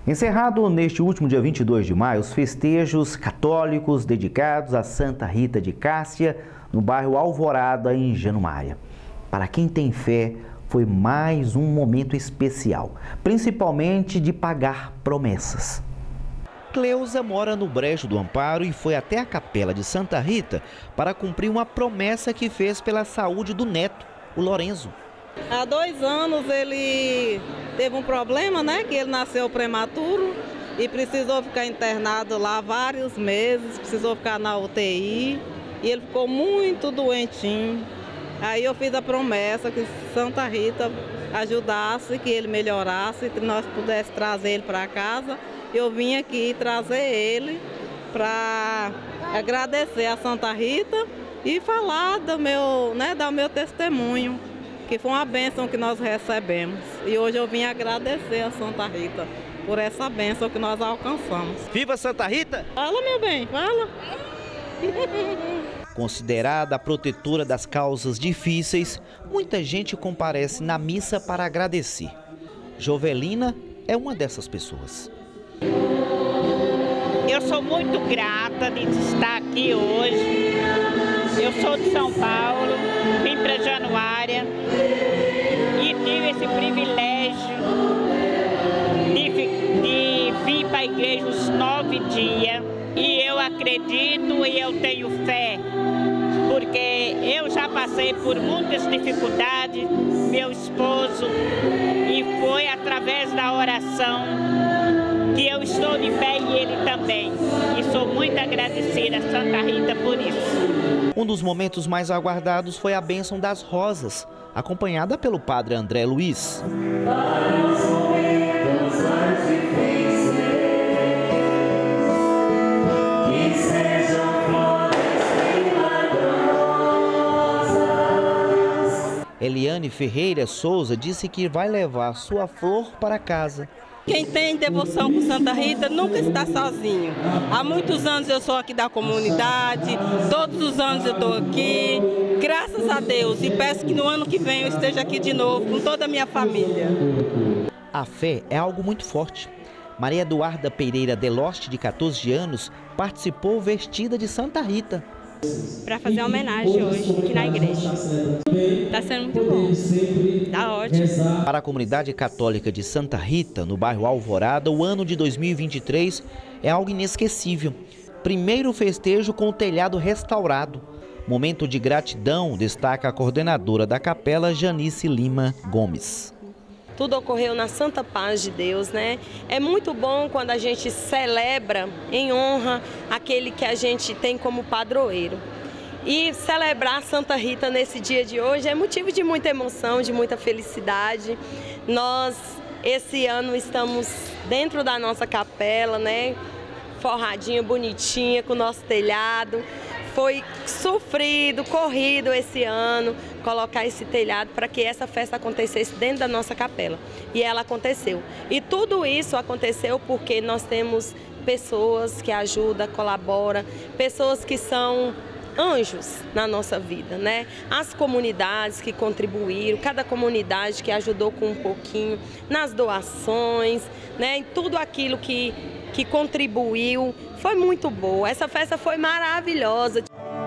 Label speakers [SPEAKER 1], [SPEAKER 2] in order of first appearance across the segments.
[SPEAKER 1] Encerrado neste último dia 22 de maio, os festejos católicos dedicados a Santa Rita de Cássia, no bairro Alvorada, em Januária. Para quem tem fé, foi mais um momento especial, principalmente de pagar promessas. Cleusa mora no Brejo do Amparo e foi até a capela de Santa Rita para cumprir uma promessa que fez pela saúde do neto, o Lorenzo.
[SPEAKER 2] Há 2 anos ele teve um problema, né? Que ele nasceu prematuro e precisou ficar internado lá vários meses, precisou ficar na UTI e ele ficou muito doentinho. Aí eu fiz a promessa que Santa Rita ajudasse, que ele melhorasse, que nós pudéssemos trazer ele para casa. Eu vim aqui trazer ele para agradecer a Santa Rita e falar do meu, dar o meu testemunho, que foi uma bênção que nós recebemos. E hoje eu vim agradecer a Santa Rita por essa bênção que nós alcançamos.
[SPEAKER 1] Viva Santa Rita!
[SPEAKER 2] Fala, meu bem, fala!
[SPEAKER 1] Considerada a protetora das causas difíceis, muita gente comparece na missa para agradecer. Jovelina é uma dessas pessoas.
[SPEAKER 3] Eu sou muito grata de estar aqui hoje. Eu sou de São Paulo, vim para Januária e tive esse privilégio de vir para a igreja os 9 dias. E eu acredito e eu tenho fé, porque eu já passei por muitas dificuldades, meu esposo, e foi através da oração que eu estou de pé e ele também. E sou muito agradecida a Santa Rita por isso.
[SPEAKER 1] Um dos momentos mais aguardados foi a bênção das rosas, acompanhada pelo padre André Luiz. Eliane Ferreira Souza disse que vai levar sua flor para casa.
[SPEAKER 2] Quem tem devoção por Santa Rita nunca está sozinho. Há muitos anos eu sou aqui da comunidade, todos os anos eu estou aqui, graças a Deus, e peço que no ano que vem eu esteja aqui de novo com toda a minha família.
[SPEAKER 1] A fé é algo muito forte. Maria Eduarda Pereira Deloste, de 14 anos, participou vestida de Santa Rita.
[SPEAKER 4] Para fazer uma homenagem hoje aqui na igreja. Está sendo muito bom, tá ótimo.
[SPEAKER 1] Para a comunidade católica de Santa Rita, no bairro Alvorada, o ano de 2023 é algo inesquecível. Primeiro festejo com o telhado restaurado. Momento de gratidão, destaca a coordenadora da capela, Janice Lima Gomes.
[SPEAKER 5] Tudo ocorreu na santa paz de Deus, né? É muito bom quando a gente celebra em honra aquele que a gente tem como padroeiro. E celebrar Santa Rita nesse dia de hoje é motivo de muita emoção, de muita felicidade. Nós, esse ano, estamos dentro da nossa capela, né? Forradinha, bonitinha, com o nosso telhado. Foi sofrido, corrido esse ano, colocar esse telhado para que essa festa acontecesse dentro da nossa capela. E ela aconteceu. E tudo isso aconteceu porque nós temos pessoas que ajudam, colaboram, pessoas que são anjos na nossa vida, né? As comunidades que contribuíram, cada comunidade que ajudou com um pouquinho, nas doações, né? Em tudo aquilo que contribuiu, foi muito boa. Essa festa foi maravilhosa.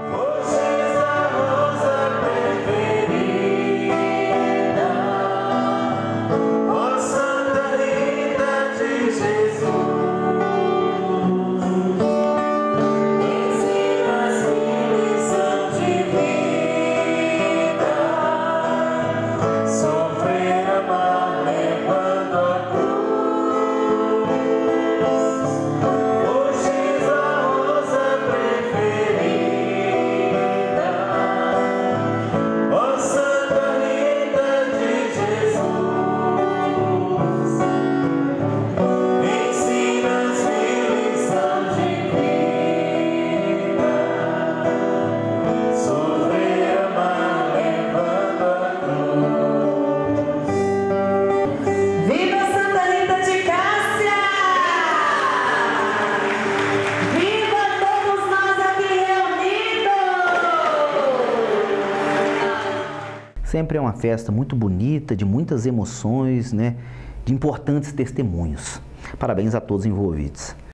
[SPEAKER 1] Sempre é uma festa muito bonita, de muitas emoções, né? De importantes testemunhos. Parabéns a todos envolvidos.